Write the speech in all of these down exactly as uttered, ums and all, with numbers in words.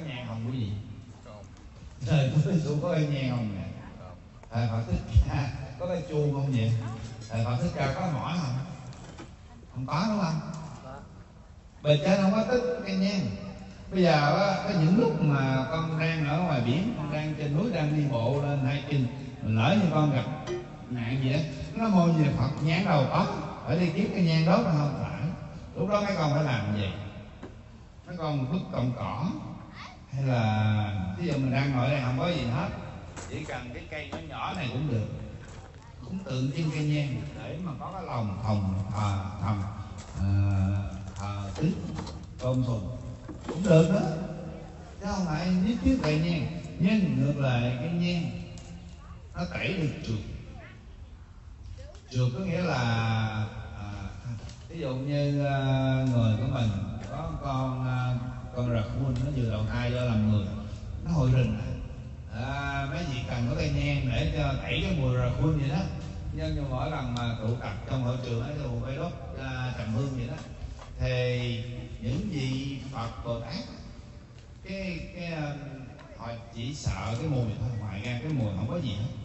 nhang không quý vị? Trời Chúa Giêsu có cây nhang không nè? Thầy Phật Thích Ca có cây chuông không vậy? Thầy Phật Thích Ca có mỏi không? Không có đúng không? Bề trên không có tích cây nhang. Bây giờ á, có những lúc mà con đang ở ngoài biển, con đang trên núi đang đi bộ lên hai kinh, lỡ như con gặp nạn gì đó, nó mô như Phật nhán đầu có, ở đi kiếm cây nhang đốt không phải. Lúc đó mấy con phải làm gì? Mấy con vứt cọng cỏ, hay là ví dụ mình đang ngồi đây không có gì hết, chỉ cần cái cây nhỏ nhỏ này cũng được, cũng tượng trưng cây nhang để mà có cái lòng thòng thờ thầm thờ tứ tôn sùng cũng được đó, chứ không phải nhất thiết cây nhang. Nhưng ngược lại cây nhang nó tẩy được trượt. Trượt có nghĩa là à, ví dụ như à, người của mình có con à, con rật quân nó vừa đầu thai do làm người, nó hội rình à, mấy vị cần có cây nhang để cho tẩy cái mùi rật quân vậy đó. Nhưng như mỗi lần mà tụ tập trong hội trường ấy thì phải đốt à, trầm hương vậy đó, thì những vị Phật Bồ Tát cái cái họ chỉ sợ cái mùi thôi, ngoài ra cái mùi không có gì hết.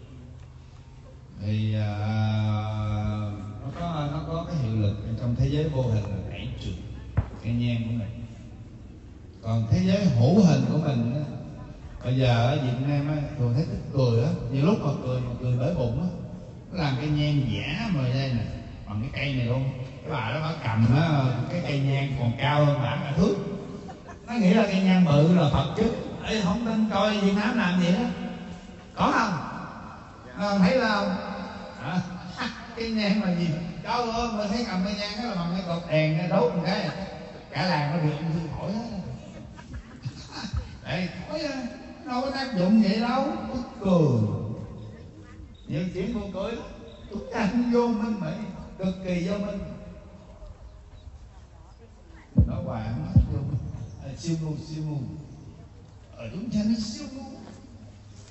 Thì uh, nó có nó có cái hiệu lực trong thế giới vô hình là đẩy trượt cây nhang của mình. Còn thế giới hữu hình của mình đó, bây giờ ở Việt Nam á, thường thấy thích cười á, nhiều lúc mà cười mà cười bởi bụng á, nó làm cây nhang giả mà đây nè, bằng cái cây này luôn. Cái bà đó bà cầm á, cái cây nhang còn cao hơn bả cả thước, nó nghĩ là cây nhang bự là Phật chứ. Ê, không tin coi Việt Nam làm gì đó, có không? À, thấy là không? À, cái nhang là gì? Cao hơn mà thấy cầm cây nhang đó là bằng cái cột đèn nó đốt một cái, cả làng nó được ung thư phổi hết. Đây, thôi đâu có tác dụng vậy đâu, tức cười. Những chuyện buồn cười đó, chúng ta cũng vô minh mị, cực kỳ vô minh. Nó hoài mắt vô minh, à, siêu ngu siêu ngu. Ở chúng ta nó siêu ngu.